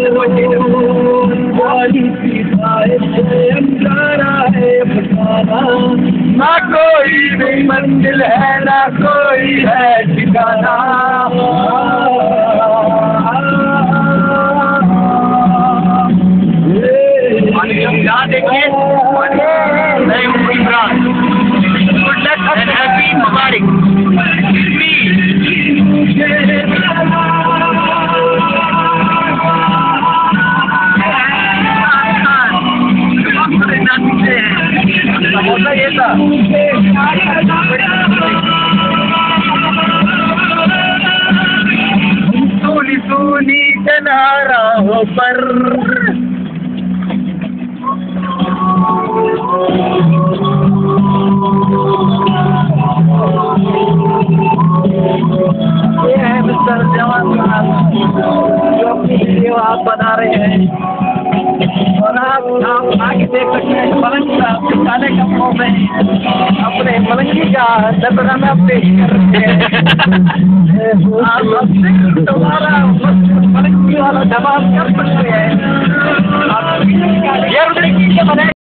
ना कोई भी मंजिल है ना कोई है ठिकाना। यहाँ देखिए मैं हूँ Imran. Good luck and happy मुबारक। होता ये था सोनी सोनी किनारों पर ये है मिस्टर जवान खान जो अपनी वीडियो आप बना रहे हैं और आप आगे देख सकते हैं पलंग काले कपड़ों में अपने पलंगी का नजराना पेश कर रहे हैं। आप तुम्हारा पलंगी वाला जवाब कर सकते हैं।